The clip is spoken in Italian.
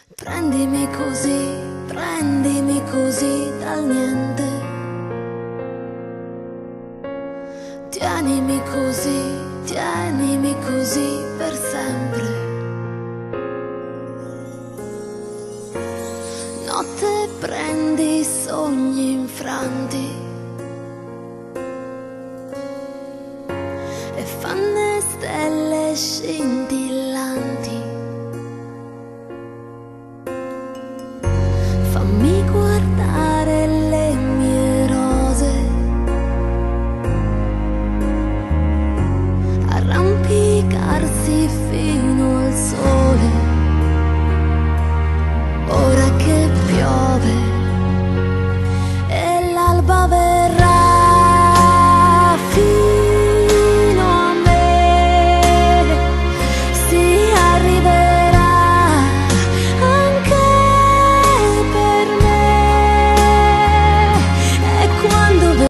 Prendimi così dal niente. Tienimi così per sempre. Notte prendi sogni infranti e fanno stelle scintillanti.